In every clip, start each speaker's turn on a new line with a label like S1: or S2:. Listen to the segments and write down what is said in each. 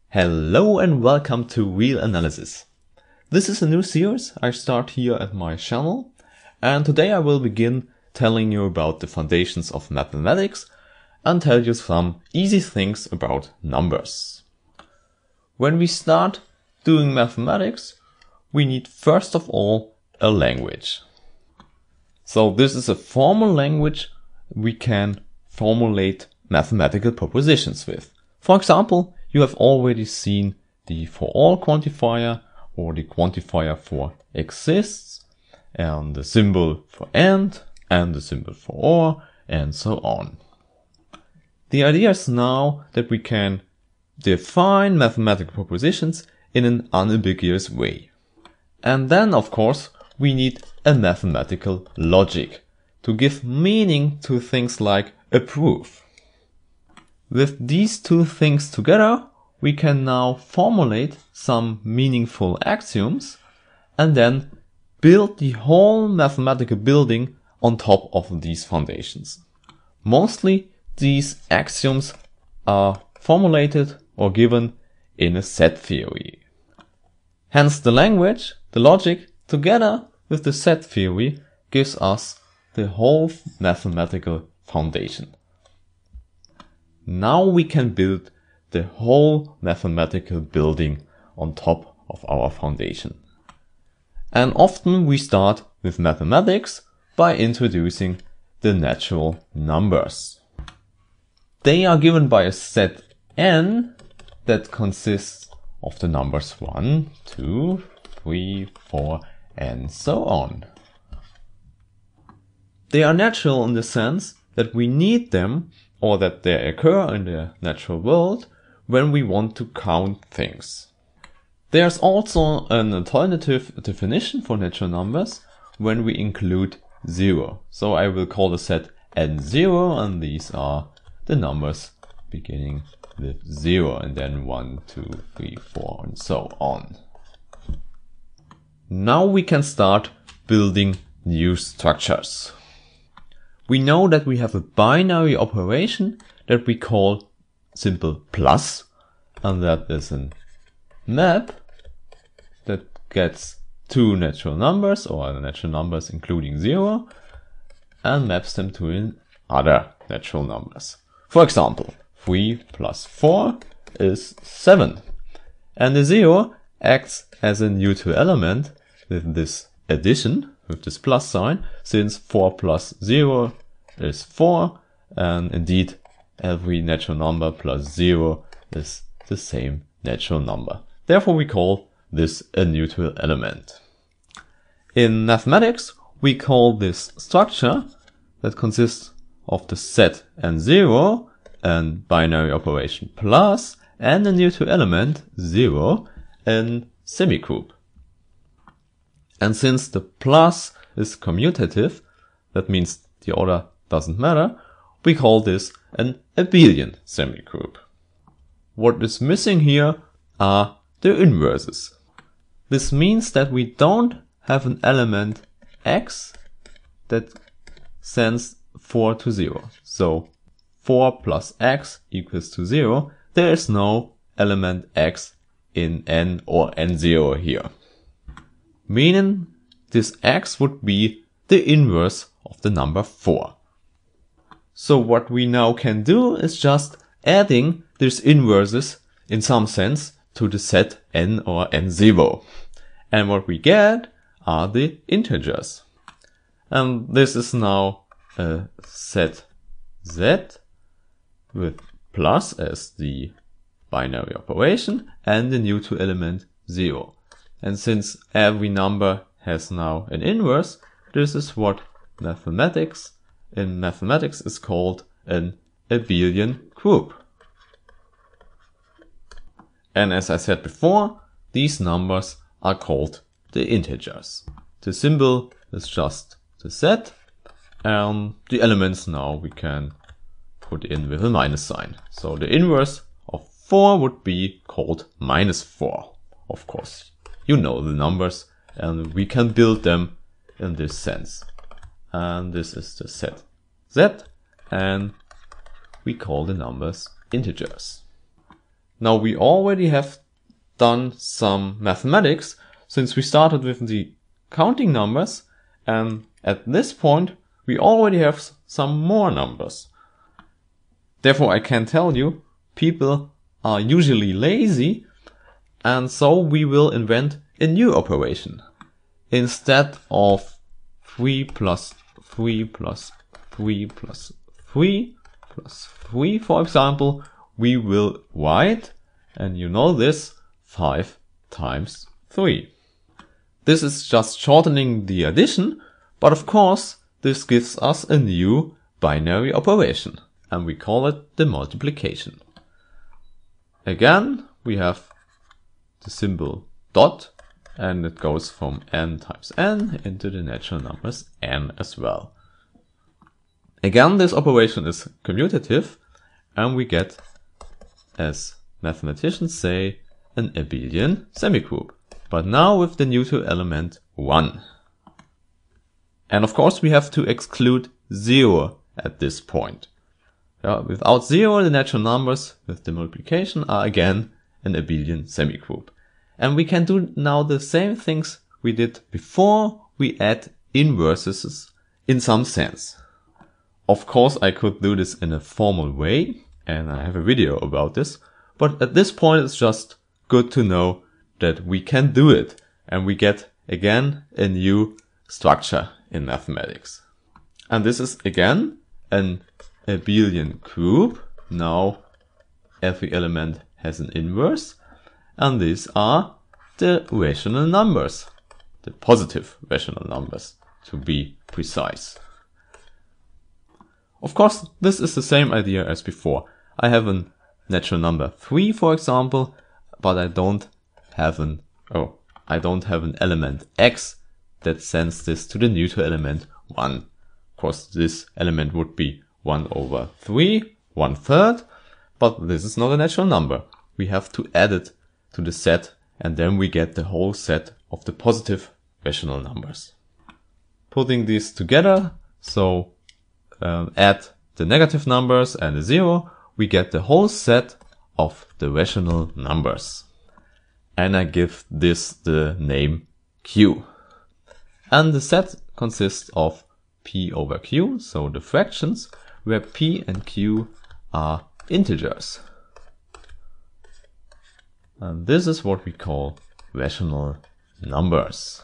S1: Hello and welcome to Wheel Analysis. This is a new series I start here at my channel, and today I will begin telling you about the foundations of mathematics and tell you some easy things about numbers. When we start doing mathematics, we need first of all a language. So this is a formal language we can formulate mathematical propositions with. For example, you have already seen the for all quantifier or the quantifier for exists and the symbol for and the symbol for or and so on. The idea is now that we can define mathematical propositions in an unambiguous way. And then, of course, we need a mathematical logic to give meaning to things like a proof. With these two things together, we can now formulate some meaningful axioms and then build the whole mathematical building on top of these foundations. Mostly, these axioms are formulated or given in a set theory. Hence, the language, the logic, together with the set theory gives us the whole mathematical foundation. Now we can build the whole mathematical building on top of our foundation. And often we start with mathematics by introducing the natural numbers. They are given by a set n that consists of the numbers 1, 2, 3, 4, and so on. They are natural in the sense that we need them or that they occur in the natural world when we want to count things. There's also an alternative definition for natural numbers when we include 0. So I will call the set n0, and these are the numbers beginning with 0 and then 1, 2, 3, 4 and so on. Now we can start building new structures. We know that we have a binary operation that we call simple plus, and that is a map that gets two natural numbers or natural numbers including 0 and maps them to other natural numbers. For example, 3 plus 4 is 7, and the 0 acts as a neutral element with this addition, with this plus sign, since 4 plus 0 is 4, and indeed every natural number plus 0 is the same natural number. Therefore we call this a neutral element. In mathematics, we call this structure that consists of the set n0 and binary operation plus and a neutral element 0 a semigroup. And since the plus is commutative, that means the order doesn't matter, we call this an abelian semigroup. What is missing here are the inverses. This means that we don't have an element x that sends 4 to 0. So 4 plus x equals to 0. There is no element x in n or n0 here. Meaning this x would be the inverse of the number 4. So what we now can do is just adding these inverses in some sense to the set n or n0. And what we get are the integers. And this is now a set z with plus as the binary operation and the neutral element 0. And since every number has now an inverse, this is what in mathematics is called an abelian group. And as I said before, these numbers are called the integers. The symbol is just the set, and the elements now we can put in with a minus sign. So the inverse of 4 would be called minus 4. Of course, you know the numbers, and we can build them in this sense. And this is the set z, and we call the numbers integers. Now we already have done some mathematics since we started with the counting numbers, and at this point we already have some more numbers. Therefore I can tell you people are usually lazy, and so we will invent a new operation. Instead of 3 plus 3 plus 3 plus 3 plus 3, for example, we will write, and you know this, 5 times 3. This is just shortening the addition, but of course this gives us a new binary operation, and we call it the multiplication. Again, we have the symbol dot, and it goes from n times n into the natural numbers n as well. Again, this operation is commutative, and we get, as mathematicians say, an abelian semigroup, but now with the neutral element 1. And of course we have to exclude 0 at this point. Without 0, the natural numbers with the multiplication are again an abelian semigroup. And we can do now the same things we did before we add inverses in some sense. Of course I could do this in a formal way, and I have a video about this, but at this point it's just good to know that we can do it, and we get again a new structure in mathematics. And this is again an abelian group. Now every element has an inverse, and these are the rational numbers, the positive rational numbers to be precise. Of course, this is the same idea as before. I have a natural number 3, for example, but I don't have an element x that sends this to the neutral element 1. Of course, this element would be 1 over 3, 1/3, but this is not a natural number. We have to add it to the set, and then we get the whole set of the positive rational numbers. Putting these together, so add the negative numbers and the 0, we get the whole set of the rational numbers. And I give this the name Q. And the set consists of P over Q, so the fractions, where P and Q are integers. And this is what we call rational numbers.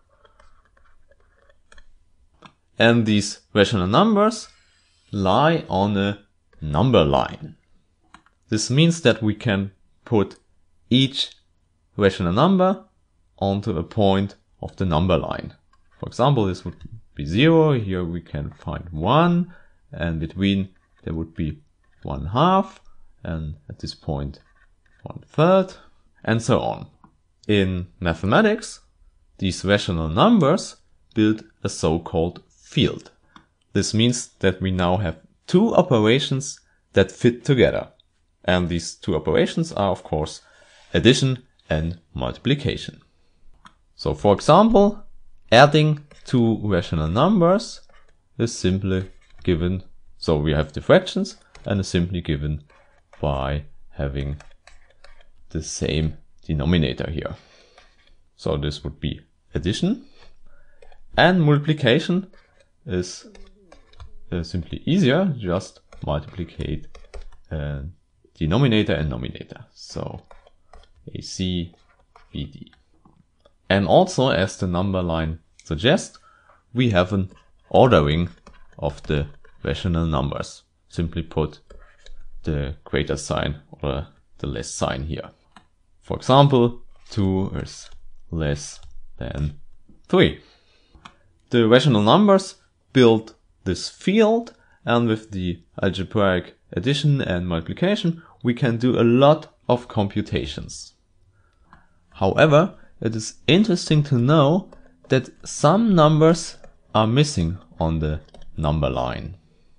S1: And these rational numbers lie on a number line. This means that we can put each rational number onto a point of the number line. For example, this would be 0, here we can find 1, and between there would be 1/2, and at this point 1/3, and so on. In mathematics, these rational numbers build a so-called field. This means that we now have two operations that fit together. And these two operations are, of course, addition and multiplication. So, for example, adding two rational numbers is simply given, so we have the fractions, and is simply given by having the same denominator here. So this would be addition, and multiplication is simply easier, just multiplicate denominator and numerator. So AC, BD. And also, as the number line suggests, we have an ordering of the rational numbers. Simply put the greater sign or the less sign here. For example, 2 is less than 3. The rational numbers build this field, and with the algebraic addition and multiplication, we can do a lot of computations. However, it is interesting to know that some numbers are missing on the number line.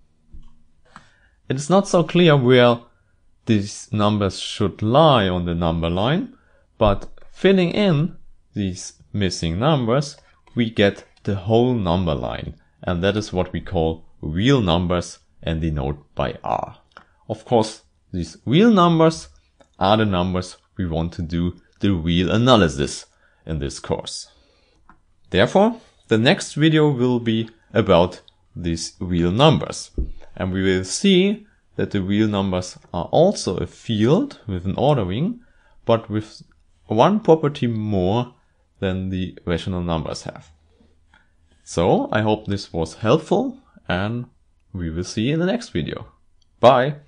S1: It is not so clear where these numbers should lie on the number line, but filling in these missing numbers, we get the whole number line, and that is what we call real numbers and denote by R. Of course, these real numbers are the numbers we want to do the real analysis in this course. Therefore, the next video will be about these real numbers, and we will see that the real numbers are also a field with an ordering, but with one property more than the rational numbers have. So I hope this was helpful, and we will see you in the next video. Bye!